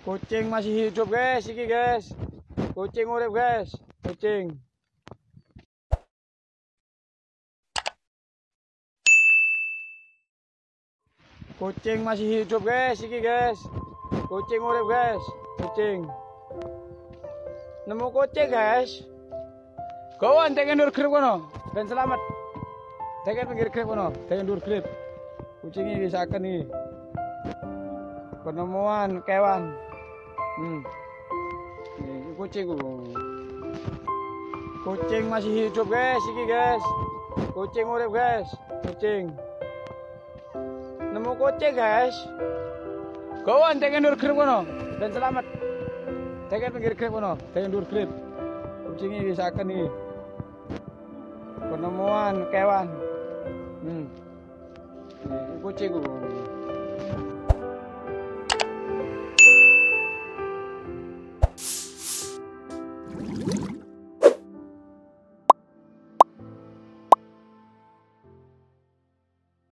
Kucing masih hidup guys, iki guys. Kucing urip guys, kucing. Kucing masih hidup guys, iki guys. Kucing urip guys, kucing. Nemu kucing guys. Kawan tekan dur grip kono, ben selamat. Tekan pinggir grip kono, tekan dur grip. Kucing ini disaken nih. Penemuan hewan. Ini kucing. Kucing masih hidup guys, iki guys. Kucing urip guys, kucing. Nemu kucing guys. Kawan tekan dur grip kono, ben selamat. Tekan pinggir grip kono, tekan dur grip. Kucing ini disaken nih. Penemuan hewan. Ini kucing.